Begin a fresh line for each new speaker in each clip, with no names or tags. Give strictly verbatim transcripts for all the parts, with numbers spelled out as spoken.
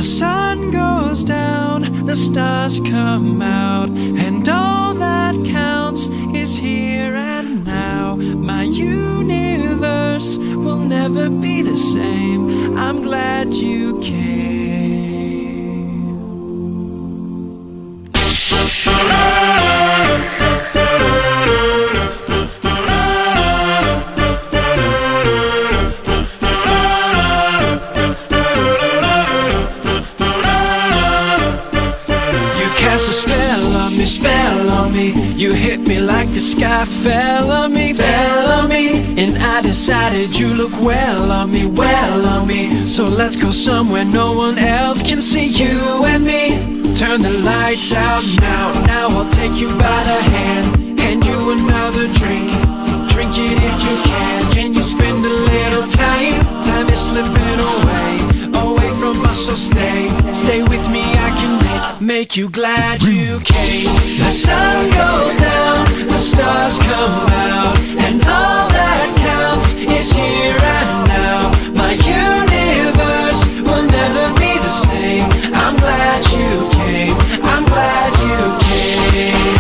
sun goes down, the stars come out, and all that counts is here and now. My universe will never be the same. I'm glad you came. Cast a spell on me, spell on me. You hit me like the sky fell on me, fell on me. And I decided you look well on me, well on me. So let's go somewhere no one else can see, you and me. Turn the lights out now, now I'll take you by the hand, hand you another drink, drink it if you can. Can you spend a little time? Time is slipping away, away from us, so stay, stay with me. I can make, make you glad you came. The sun goes down, the stars come out, and all that counts is here and now. My universe will never be the same. I'm glad you came, I'm glad you came.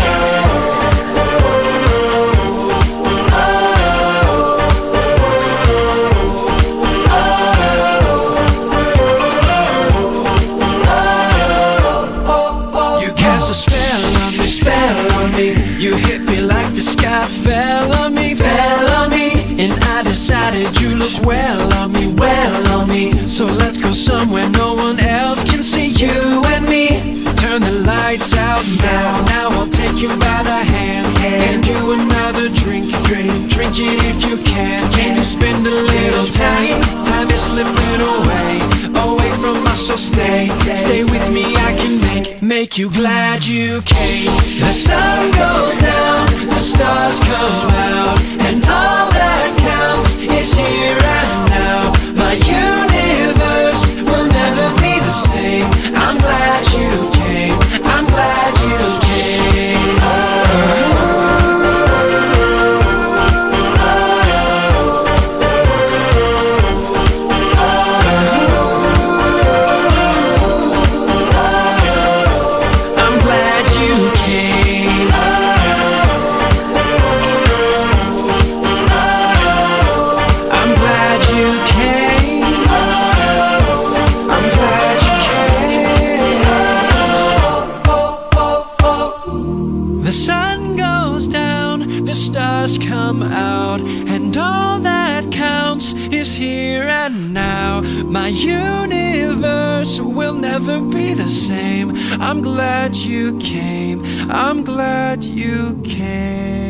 You hit me like the sky fell on me, fell on me. And I decided you look well on me, well on me. So let's go somewhere no one else can see, you and me. Turn the lights out now, now I'll take you by the hand, hand you another drink, drink, drink it if you can. Can you spend a little time? Time is slipping away, away from us, so stay, stay with me. I can make, make you glad you came. The sun goes down, the stars come out, and all that counts is here and now. My universe will never be the same. I'm glad you came, I'm glad you came. I'm glad you came. I'm glad you came. I'm glad you came. The sun goes down, the stars come out, and all that counts is here and now. My universe will never be the same. I'm glad you came, I'm glad you came.